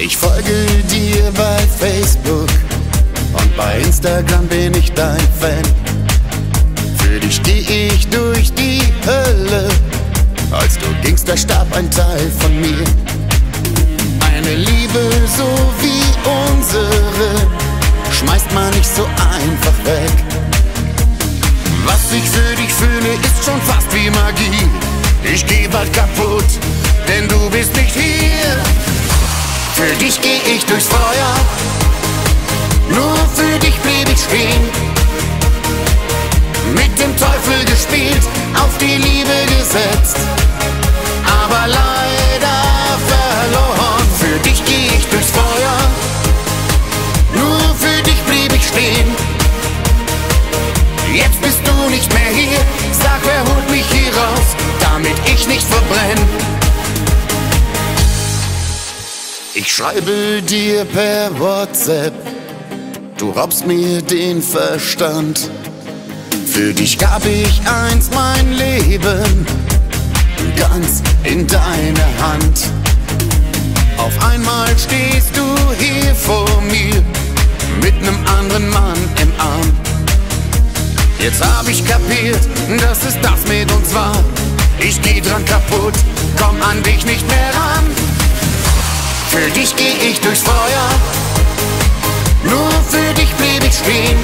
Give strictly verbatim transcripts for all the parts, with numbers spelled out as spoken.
Ich folge dir bei Facebook und bei Instagram bin ich dein Fan. Für dich geh ich durch die Hölle, als du gingst, da starb ein Teil von mir. Eine Liebe so wie unsere schmeißt man nicht so einfach weg. Was ich für dich fühle, ist schon fast wie Magie. Ich geh bald kaputt, denn du bist nicht hier. Für dich geh ich durchs Feuer, nur für dich blieb ich stehen. Mit dem Teufel gespielt, auf die Liebe gesetzt, aber leider verloren. Für dich geh ich durchs Feuer, nur für dich blieb ich stehen. Jetzt bist du nicht mehr hier, sag, wer holt mich hier raus, damit ich nicht verbrenne. Ich schreibe dir per WhatsApp, du raubst mir den Verstand. Für dich gab ich einst mein Leben, ganz in deine Hand. Auf einmal stehst du hier vor mir, mit nem anderen Mann im Arm. Jetzt hab ich kapiert, dass es das mit uns war. Ich geh dran kaputt, komm an dich nicht mehr ran. Für dich geh ich durchs Feuer, nur für dich blieb ich stehen.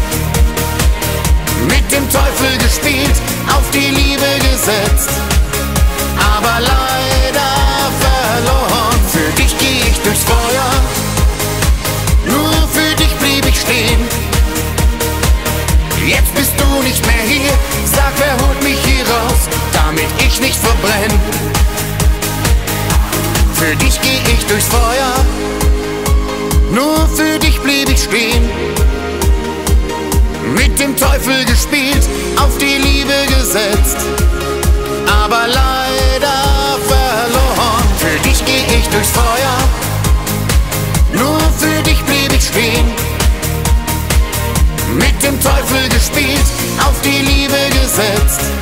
Mit dem Teufel gespielt, auf die Liebe gesetzt, aber leider verloren. Für dich geh ich durchs Feuer, nur für dich blieb ich stehen. Jetzt bist du nicht mehr hier, sag, wer holt mich hier raus, damit ich nicht verbrenne. Für dich geh ich durchs Feuer, nur für dich blieb ich stehen. Mit dem Teufel gespielt, auf die Liebe gesetzt, aber leider verloren. Für dich geh ich durchs Feuer, nur für dich blieb ich stehen. Mit dem Teufel gespielt, auf die Liebe gesetzt,